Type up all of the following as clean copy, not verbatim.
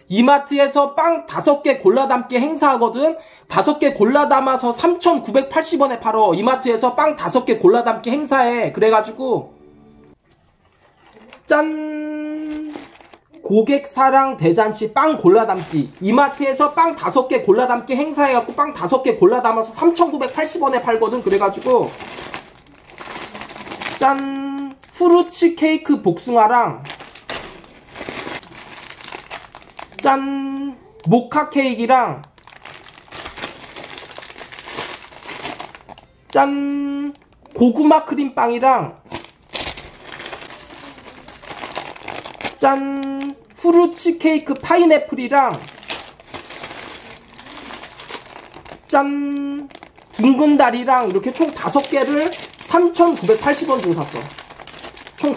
이마트에서 빵 5개 골라 담기 행사하거든. 5개 골라 담아서 3,980원에 팔어. 이마트에서 빵 5개 골라 담기 행사해. 그래가지고 짠! 고객 사랑 대잔치 빵 골라 담기. 이마트에서 빵 5개 골라 담기 행사해갖고 빵 5개 골라 담아서 3,980원에 팔거든. 그래가지고 짠! 후르츠 케이크 복숭아랑 짠! 모카 케이크랑 짠! 고구마 크림빵이랑 짠! 후르츠 케이크 파인애플이랑 짠! 둥근 다리랑 이렇게 총 5개를 3,980원 주고 샀어. 총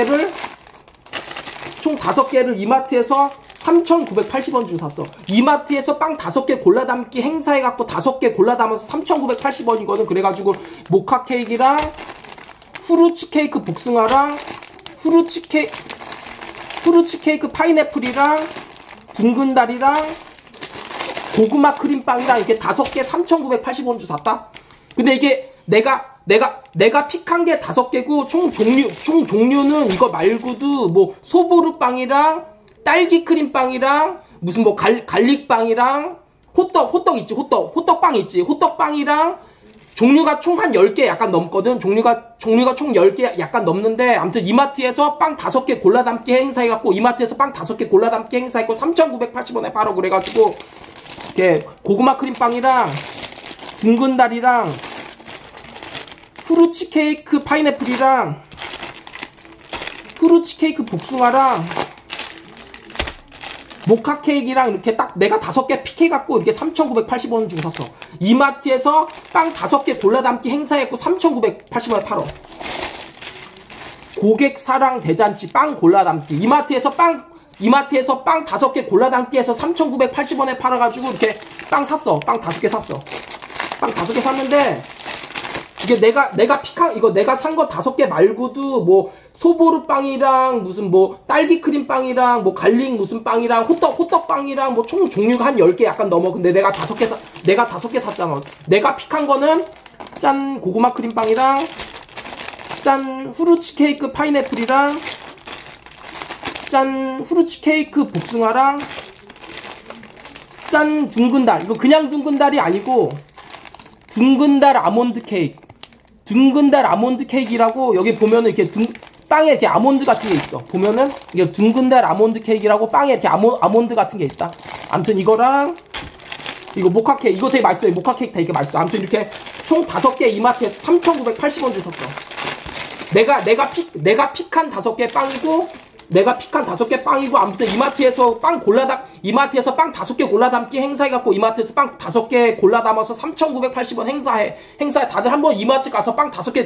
5개를 이마트에서 3,980원 주고 샀어. 이마트에서 빵 5개 골라 담기 행사해갖고 5개 골라 담아서 3,980원이거든. 그래가지고 모카 케이크랑 후르츠 케이크 복숭아랑 후르츠 케이크 파인애플이랑 둥근 다리랑 고구마 크림빵이랑 이렇게 5개 3,980원 주고 샀다. 근데 이게 내가 픽한 게 5개고 총 종류는 이거 말고도 뭐 소보루빵이랑 딸기 크림빵이랑 무슨 뭐 갈릭빵이랑 호떡 있지. 호떡빵 있지. 호떡빵이랑 종류가 총 한 10개 약간 넘거든. 종류가 총 10개 약간 넘는데 아무튼 이마트에서 빵 5개 골라 담기 행사해갖고 이마트에서 빵 5개 골라 담기 행사했고 3,980원에 팔어. 그래가지고 이렇게 고구마 크림빵이랑 둥근 다리랑 후르츠 케이크 파인애플이랑 후르츠 케이크 복숭아랑 모카 케이크랑 이렇게 딱 내가 5개 픽해갖고 이렇게 3,980원 주고 샀어. 이마트에서 빵 5개 골라 담기 행사했고 3,980원에 팔어. 고객 사랑 대잔치 빵 골라 담기. 이마트에서 빵 5개 골라 담기 해서 3,980원에 팔아가지고 이렇게 빵 샀어. 빵 5개 샀어. 빵 5개 샀는데 이게 내가 픽한 이거 내가 산 거 5개 말고도 뭐 소보루 빵이랑 무슨 뭐 딸기 크림 빵이랑 뭐 갈릭 무슨 빵이랑 호떡 빵이랑 뭐 총 종류가 한 10개 약간 넘어. 근데 내가 5개 샀잖아. 내가 픽한 거는 짠 고구마 크림 빵이랑 짠 후르츠 케이크 파인애플이랑 짠 후르츠 케이크 복숭아랑 짠 둥근 달. 이거 그냥 둥근 달이 아니고 둥근 달 아몬드 케이크. 둥근 달 아몬드 케이크라고 여기 보면은 이렇게 빵에 이렇게 아몬드 같은 게 있어. 보면은 이게 둥근 달 아몬드 케이크라고 빵에 이렇게 아몬드 같은 게 있다. 아무튼 이거랑 이거 모카 케이크 이거 되게 맛있어요. 모카 케이크 되게 맛있어. 아무튼 이렇게 총 5개 이마트에서 3,980원 주고 샀어. 내가 픽한 5개 빵이고 내가 픽한 5개 빵이고 아무튼 이마트에서 빵 5개 골라 담기 행사해갖고 이마트에서 빵 5개 골라 담아서 3,980원 행사해. 다들 한번 이마트 가서 빵 5개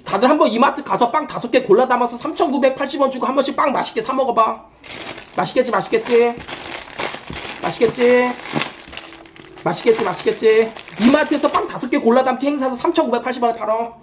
골라 담아서 3,980원 주고 한 번씩 빵 맛있게 사 먹어봐. 맛있겠지. 이마트에서 빵 5개 골라 담기 행사해서 3,980원에 팔어.